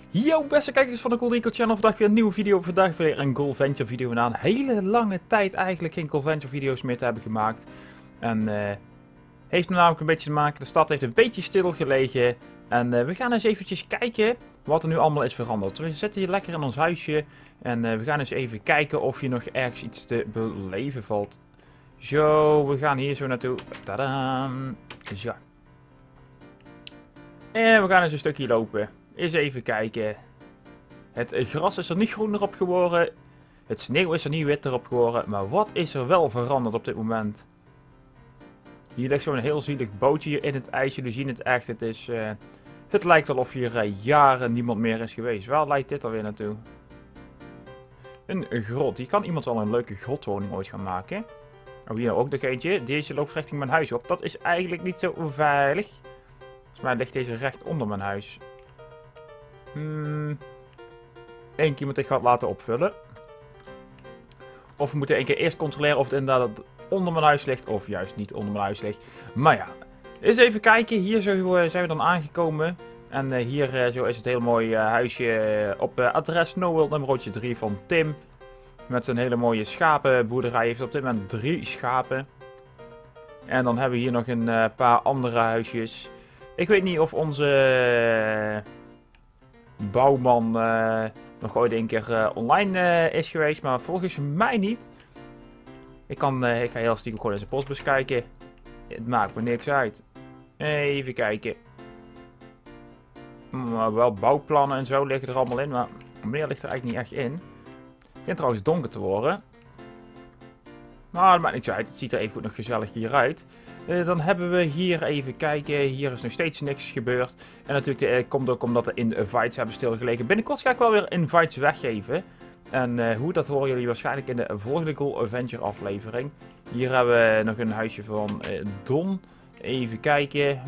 Yo beste kijkers van de Gold Recon Channel, vandaag weer een nieuwe video. Vandaag weer een Gold Venture video na een hele lange tijd eigenlijk geen Gold Venture video's meer te hebben gemaakt. En heeft namelijk een beetje te maken, de stad heeft een beetje stil gelegen. En we gaan eens eventjes kijken wat er nu allemaal is veranderd. We zitten hier lekker in ons huisje en we gaan eens even kijken of hier nog ergens iets te beleven valt. Zo, we gaan hier zo naartoe. Tadam. Zo. En we gaan eens een stukje lopen. Eens even kijken. Het gras is er niet groener op geworden. Het sneeuw is er niet witter op geworden. Maar wat is er wel veranderd op dit moment? Hier ligt zo'n heel zielig bootje in het ijs. Jullie zien het echt. Het lijkt wel of hier jaren niemand meer is geweest. Waar leidt dit alweer naartoe? Een grot. Hier kan iemand wel een leuke grotwoning ooit gaan maken. Oh, hier ook nog eentje. Deze loopt richting mijn huis op. Dat is eigenlijk niet zo veilig. Volgens mij ligt deze recht onder mijn huis. Eén keer moet ik het laten opvullen. Of we moeten één keer eerst controleren of het inderdaad onder mijn huis ligt. Of juist niet onder mijn huis ligt. Maar ja, eens even kijken. Hier zo zijn we dan aangekomen. En hier zo is het heel mooi huisje op adres Snowworld nummer 3 van Tim. Met zijn hele mooie schapenboerderij. Hij heeft op dit moment 3 schapen. En dan hebben we hier nog een paar andere huisjes. Ik weet niet of onze bouwman nog ooit een keer online is geweest, maar volgens mij niet. Ik ga heel stiekem gewoon in zijn postbus kijken. Het maakt me niks uit. Even kijken. Wel bouwplannen en zo liggen er allemaal in, maar meer ligt er eigenlijk niet echt in. Het begint trouwens donker te worden. Maar dat maakt niks uit, het ziet er even goed nog gezellig hier uit. Dan hebben we hier even kijken. Hier is nog steeds niks gebeurd. En natuurlijk komt ook omdat de invites hebben stilgelegen. Binnenkort ga ik wel weer invites weggeven. En hoe, dat horen jullie waarschijnlijk in de volgende Gold Adventure aflevering. Hier hebben we nog een huisje van Don. Even kijken.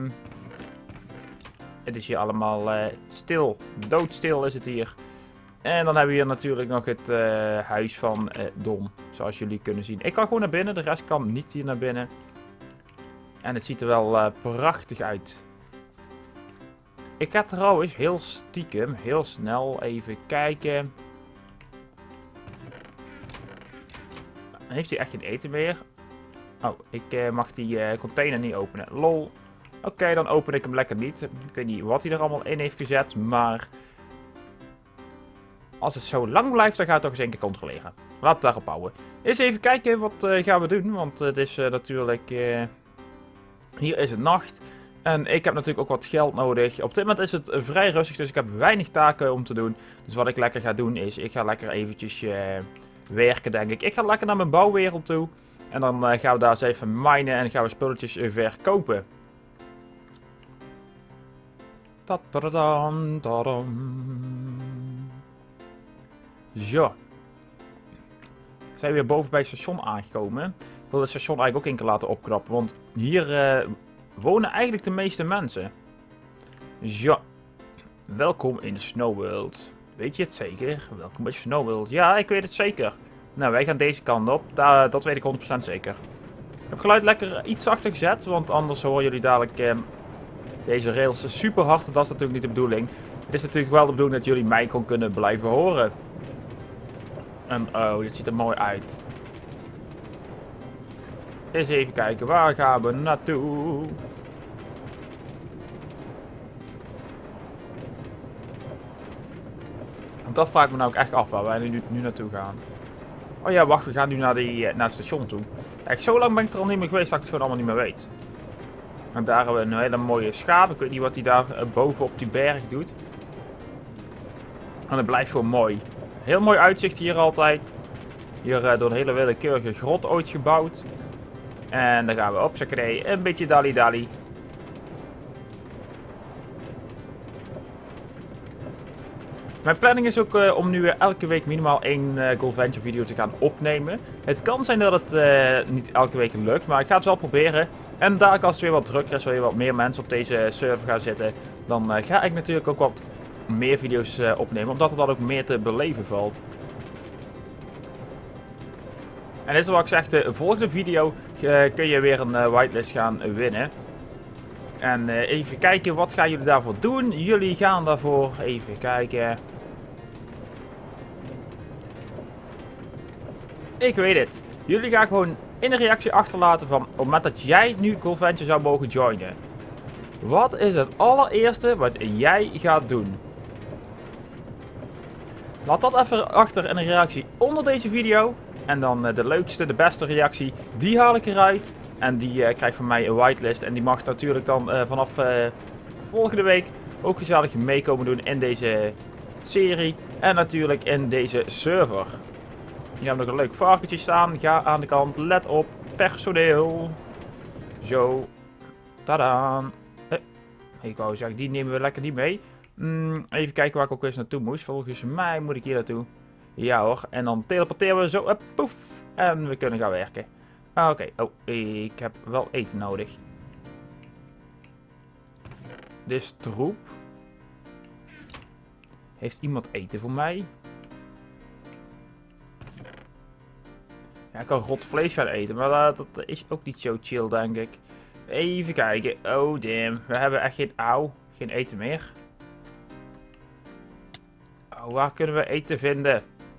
Het is hier allemaal stil. Doodstil is het hier. En dan hebben we hier natuurlijk nog het huis van Don. Zoals jullie kunnen zien. Ik kan gewoon naar binnen. De rest kan niet hier naar binnen. En het ziet er wel prachtig uit. Ik ga trouwens heel stiekem, heel snel even kijken. Heeft hij echt geen eten meer? Oh, ik mag die container niet openen. Lol. Oké, dan open ik hem lekker niet. Ik weet niet wat hij er allemaal in heeft gezet, maar als het zo lang blijft, dan ga ik het toch eens een keer controleren. Laten we het daarop houden. Eens even kijken, wat gaan we doen? Want het is natuurlijk hier is het nacht. En ik heb natuurlijk ook wat geld nodig. Op dit moment is het vrij rustig, dus ik heb weinig taken om te doen. Dus wat ik lekker ga doen is, ik ga lekker eventjes werken, denk ik. Ik ga lekker naar mijn bouwwereld toe. En dan gaan we daar eens even minen en gaan we spulletjes verkopen. Tadadam, tadam. Zo. Zijn we weer boven bij het station aangekomen. Ik wil het station eigenlijk ook een keer laten opknappen, want hier wonen eigenlijk de meeste mensen. Zo. Welkom in Snowworld. Weet je het zeker? Welkom bij Snowworld. Ja, ik weet het zeker. Nou, wij gaan deze kant op. Dat weet ik 100% zeker. Ik heb geluid lekker iets zachter gezet, want anders horen jullie dadelijk deze rails super hard. Dat is natuurlijk niet de bedoeling. Het is natuurlijk wel de bedoeling dat jullie mij gewoon kunnen blijven horen. En oh, dit ziet er mooi uit. Eens even kijken, waar gaan we naartoe? Want dat vraag ik me nou ook echt af waar wij nu naartoe gaan. Oh ja, wacht, we gaan nu naar het station toe. Echt, zo lang ben ik er al niet meer geweest dat ik het gewoon allemaal niet meer weet. En daar hebben we een hele mooie schaap. Ik weet niet wat hij daar boven op die berg doet. En het blijft gewoon mooi. Heel mooi uitzicht hier altijd. Hier door een hele willekeurige grot ooit gebouwd. En dan gaan we op, zakkerij, een beetje dali-dali. Mijn planning is ook om nu elke week minimaal 1 Gold Venture video te gaan opnemen. Het kan zijn dat het niet elke week lukt, maar ik ga het wel proberen. En dadelijk als het weer wat drukker is, weer wat meer mensen op deze server gaan zitten, dan ga ik natuurlijk ook wat meer video's opnemen, omdat er dan ook meer te beleven valt. En dit is wat ik zeg, de volgende video kun je weer een whitelist gaan winnen. En even kijken, wat gaan jullie daarvoor doen? Jullie gaan daarvoor, even kijken. Ik weet het. Jullie gaan gewoon in een reactie achterlaten van op het moment dat jij nu Golventure zou mogen joinen. Wat is het allereerste wat jij gaat doen? Laat dat even achter in een reactie onder deze video. En dan de leukste, de beste reactie, die haal ik eruit. En die krijgt van mij een whitelist. En die mag natuurlijk dan vanaf volgende week ook gezellig meekomen doen in deze serie. En natuurlijk in deze server. Hier hebben we nog een leuk varkentje staan. Ga aan de kant, let op, personeel. Zo. Tadaan. Ik wou zeggen, die nemen we lekker niet mee. Even kijken waar ik ook eens naartoe moest. Volgens mij moet ik hier naartoe. Ja hoor. En dan teleporteren we zo. Poef. En we kunnen gaan werken. Oké. Oh, ik heb wel eten nodig. Dit is troep. Heeft iemand eten voor mij? Ja, ik kan rot vlees gaan eten. Maar dat is ook niet zo chill, denk ik. Even kijken. Oh, damn. We hebben echt geen eten meer. Oh, waar kunnen we eten vinden?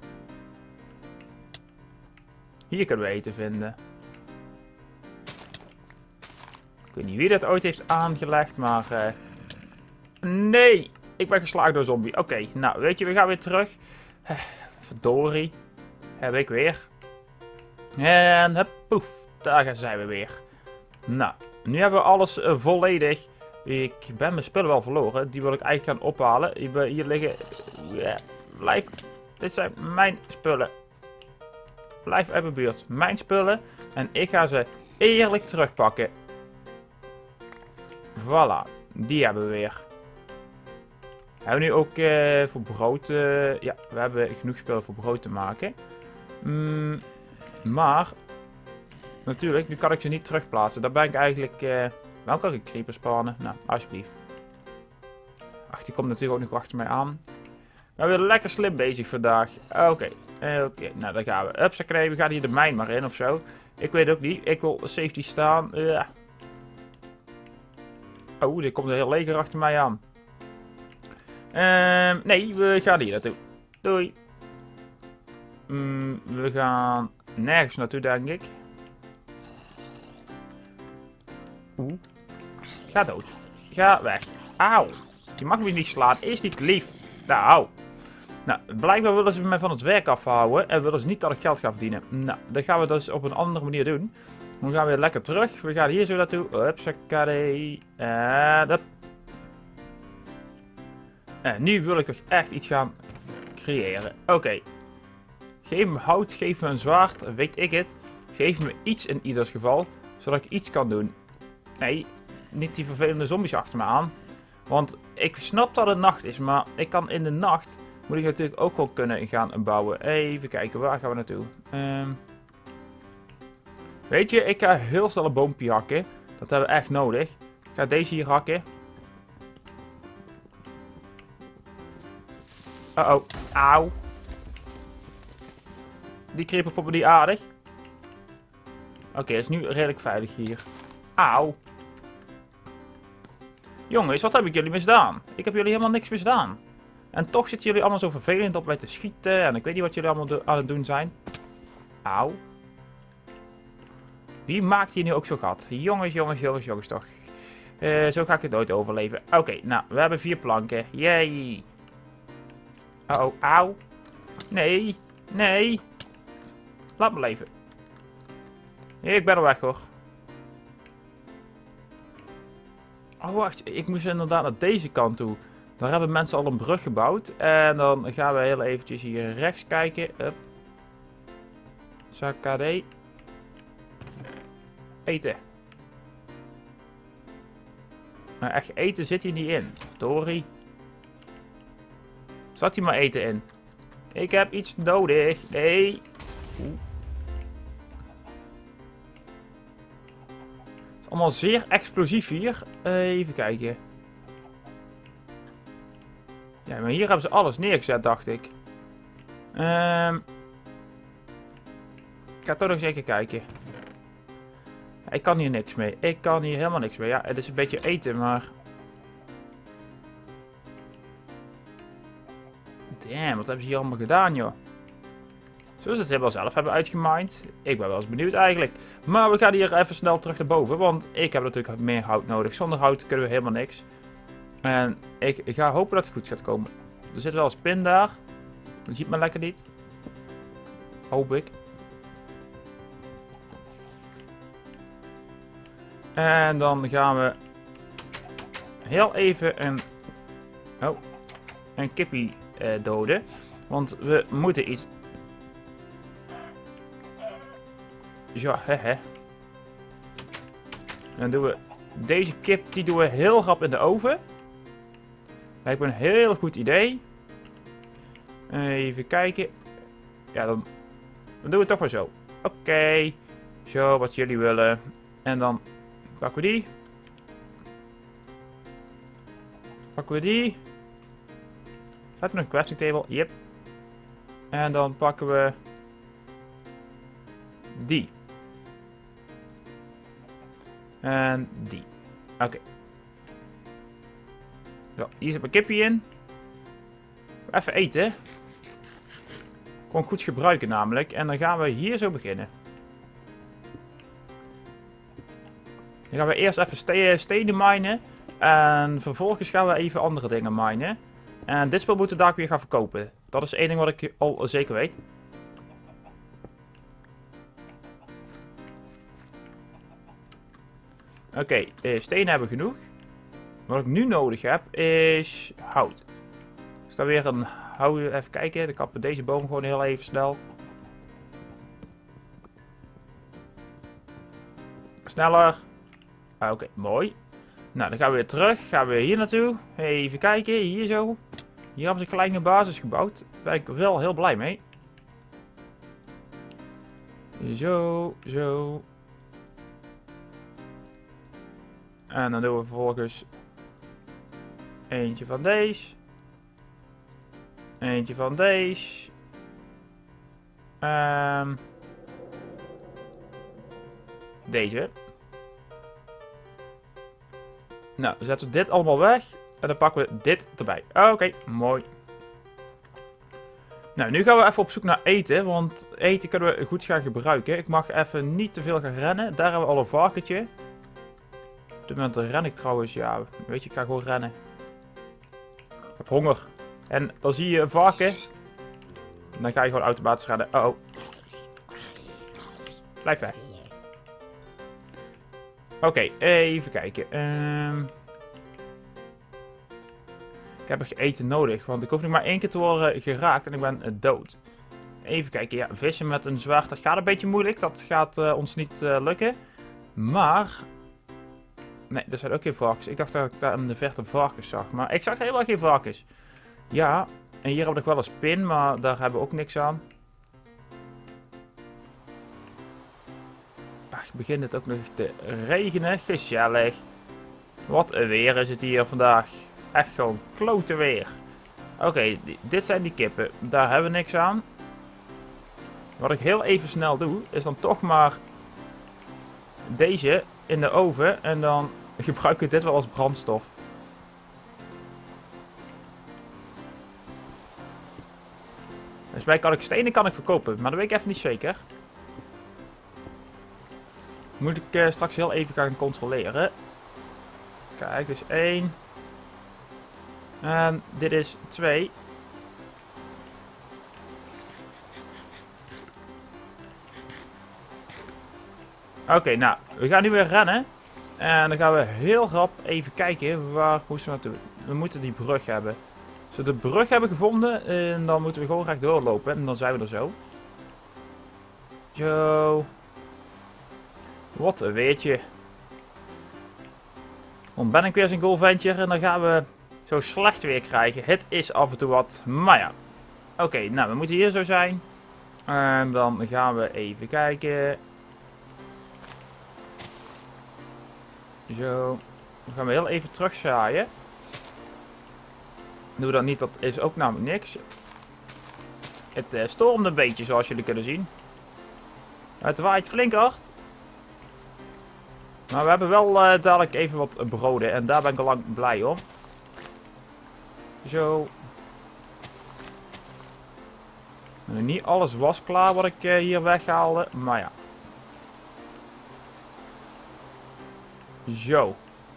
Hier kunnen we eten vinden. Ik weet niet wie dat ooit heeft aangelegd, maar... Nee! Ik ben geslagen door een zombie. Oké, nou, weet je, we gaan weer terug. Verdorie. Heb ik weer. En hup, poef. Daar zijn we weer. Nou, nu hebben we alles volledig. Ik ben mijn spullen wel verloren. Die wil ik eigenlijk gaan ophalen. Hier liggen... Blijf. Dit zijn mijn spullen. Blijf uit mijn buurt. Mijn spullen. En ik ga ze eerlijk terugpakken. Voilà. Die hebben we weer. Hebben we nu ook voor brood... ja, we hebben genoeg spullen voor brood te maken. Maar... Natuurlijk, nu kan ik ze niet terugplaatsen. Daar ben ik eigenlijk... Waarom kan ik creeper spannen? Nou, alsjeblieft. Ach, die komt natuurlijk ook nog achter mij aan. We zijn weer lekker slim bezig vandaag. Oké, nou daar gaan we. Hupsakee, we gaan hier de mijn maar in of zo. Ik weet ook niet. Ik wil safety staan. Oh, er komt een heel leger achter mij aan. Nee, we gaan hier naartoe. Doei. We gaan nergens naartoe, denk ik. Oeh. Ga dood. Ga weg. Auw. Je mag me niet slaan. Is niet lief. Nou. Nou, blijkbaar willen ze mij van het werk afhouden. En willen ze niet dat ik geld ga verdienen. Nou, dat gaan we dus op een andere manier doen. We gaan weer lekker terug. We gaan hier zo naartoe. Hupsakee. En nu wil ik toch echt iets gaan creëren. Oké. Geef me hout. Geef me een zwaard. Weet ik het. Geef me iets in ieder geval. Zodat ik iets kan doen. Nee, niet die vervelende zombies achter me aan. Want ik snap dat het nacht is, maar ik kan in de nacht... Moet ik natuurlijk ook wel kunnen gaan bouwen. Even kijken, waar gaan we naartoe? Weet je, ik ga heel snel een boompje hakken. Dat hebben we echt nodig. Ik ga deze hier hakken. Uh-oh, auw. Die creeper vond me niet aardig. Oké, het is nu redelijk veilig hier. Auw. Jongens, wat heb ik jullie misdaan? Ik heb jullie helemaal niks misdaan. En toch zitten jullie allemaal zo vervelend op mij te schieten. En ik weet niet wat jullie allemaal aan het doen zijn. Auw. Wie maakt hier nu ook zo gat? Jongens, jongens toch. Zo ga ik het nooit overleven. Oké, nou, we hebben 4 planken. Yay. Uh-oh, auw. Nee, nee. Laat me leven. Ik ben er weg, hoor. Oh, wacht. Ik moest inderdaad naar deze kant toe. Daar hebben mensen al een brug gebouwd. En dan gaan we heel eventjes hier rechts kijken. Up. Zakade. Eten. Maar echt eten zit hier niet in. Verdorie. Zat hier maar eten in. Ik heb iets nodig. Nee. Oeh. Het is allemaal zeer explosief hier. Even kijken. Ja, maar hier hebben ze alles neergezet, dacht ik. Ik ga toch nog eens even kijken. Ik kan hier niks mee. Ik kan hier helemaal niks mee. Ja, het is een beetje eten, maar... Damn, wat hebben ze hier allemaal gedaan, joh? Zullen ze het helemaal zelf hebben uitgemined? Ik ben wel eens benieuwd eigenlijk. Maar we gaan hier even snel terug naar boven, want ik heb natuurlijk meer hout nodig. Zonder hout kunnen we helemaal niks. En ik ga hopen dat het goed gaat komen. Er zit wel een spin daar. Dat ziet me lekker niet. Hoop ik. En dan gaan we heel even een kippie doden. Want we moeten iets... Ja, hehe. Dan doen we deze kip, die doen we heel rap in de oven. Lijkt me een heel goed idee. Even kijken. Ja, dan doen we het toch maar zo. Oké. Zo, wat jullie willen. En dan pakken we die. Pakken we die. Staat er nog een crafting table? Yep. En dan pakken we die. En die. Oké. Zo, hier zit mijn kipje in. Even eten. Gewoon goed gebruiken namelijk. En dan gaan we hier zo beginnen. Dan gaan we eerst even stenen minen. En vervolgens gaan we even andere dingen minen. En dit spel moeten we daar weer gaan verkopen. Dat is één ding wat ik al zeker weet. Oké, stenen hebben we genoeg. Wat ik nu nodig heb is hout. Is daar weer een hout? Even kijken, dan kappen we deze boom gewoon heel even snel. Sneller. Oké, mooi. Nou, dan gaan we weer terug. Gaan we hier naartoe. Even kijken, hier zo. Hier hebben ze een kleine basis gebouwd. Daar ben ik wel heel blij mee. Zo, zo. En dan doen we vervolgens eentje van deze. Eentje van deze. Deze. Nou, dan zetten we dit allemaal weg. En dan pakken we dit erbij. Oké, mooi. Nou, nu gaan we even op zoek naar eten. Want eten kunnen we goed gaan gebruiken. Ik mag even niet te veel gaan rennen. Daar hebben we al een varkentje. Op dit moment ren ik trouwens. Ja, weet je, ik ga gewoon rennen. Ik heb honger. En dan zie je een varken. En dan ga je gewoon automatisch rennen. Oh. Blijf weg. Oké, even kijken. Ik heb nog eten nodig, want ik hoef nog maar 1 keer te worden geraakt en ik ben dood. Even kijken, ja, vissen met een zwaard, dat gaat een beetje moeilijk. Dat gaat ons niet lukken. Maar... Nee, er zijn ook geen varkens. Ik dacht dat ik daar in de verte varkens zag, maar ik zag helemaal geen varkens. Ja, en hier hebben we nog wel een spin, maar daar hebben we ook niks aan. Ach, begint het ook nog te regenen. Gezellig. Wat een weer is het hier vandaag. Echt gewoon klote weer. Oké, dit zijn die kippen. Daar hebben we niks aan. Wat ik heel even snel doe, is dan toch maar deze in de oven. En dan gebruik ik dit wel als brandstof. Dus bij kan ik stenen kan ik verkopen, maar dat weet ik even niet zeker. Moet ik straks heel even gaan controleren. Kijk, dit is 1. En dit is 2. Oké, nou, we gaan nu weer rennen. En dan gaan we heel rap even kijken waar moesten we naartoe. We moeten die brug hebben. Als we de brug hebben gevonden, dan moeten we gewoon rechtdoor lopen. En dan zijn we er zo. Zo. Wat een weertje. Dan ben ik weer zo'n golfventje en dan gaan we zo slecht weer krijgen. Het is af en toe wat, maar ja. Oké, nou we moeten hier zo zijn. En dan gaan we even kijken. Zo. Dan gaan we heel even terugzaaien. Doe dat niet, dat is ook namelijk niks. Het stormt een beetje zoals jullie kunnen zien. Het waait flink hard. Maar we hebben wel dadelijk even wat broden. En daar ben ik al lang blij om. Zo. En niet alles was klaar wat ik hier weghaalde. Maar ja. Zo.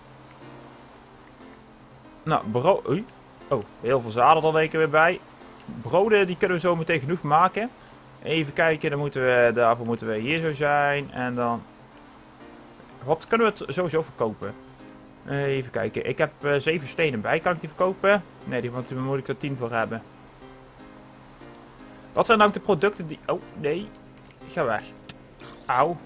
Nou, brood. Oh, heel veel zaden er denk ik weer bij. Broden die kunnen we zo meteen genoeg maken. Even kijken, dan moeten we, daarvoor moeten we hier zo zijn. En dan... Wat kunnen we het sowieso verkopen? Even kijken, ik heb 7 stenen bij. Kan ik die verkopen? Nee, want daar moet ik er 10 voor hebben. Wat zijn nou de producten die... Oh, nee. Ga weg. Auw.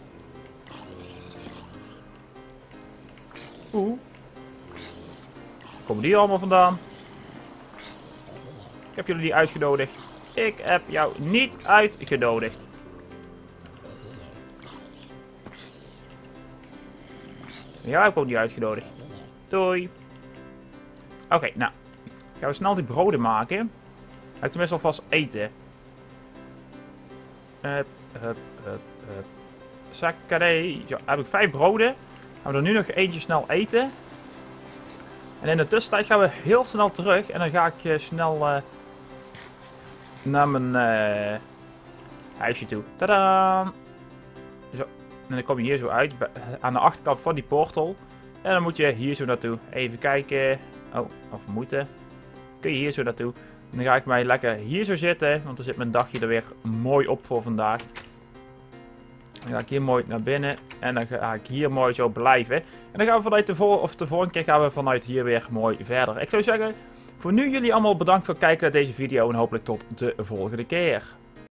Oeh. Komen die allemaal vandaan? Ik heb jullie niet uitgenodigd. Ik heb jou niet uitgenodigd. Jou heb ik ook niet uitgenodigd. Doei. Oké, nou. Gaan we snel die broden maken. Ga ik tenminste alvast eten. Zakkeré. Zo, heb ik 5 broden. Gaan we er nu nog eentje snel eten. En in de tussentijd gaan we heel snel terug. En dan ga ik snel naar mijn huisje toe. Tadaa! Zo. En dan kom je hier zo uit. Aan de achterkant van die portal. En dan moet je hier zo naartoe. Even kijken. Oh, of moeten. Kun je hier zo naartoe. En dan ga ik mij lekker hier zo zitten. Want dan zit mijn dagje er weer mooi op voor vandaag. Dan ga ik hier mooi naar binnen. En dan ga ik hier mooi zo blijven. En dan gaan we vanuit de volgende keer gaan we vanuit hier weer mooi verder. Ik zou zeggen, voor nu jullie allemaal bedankt voor het kijken naar deze video. En hopelijk tot de volgende keer.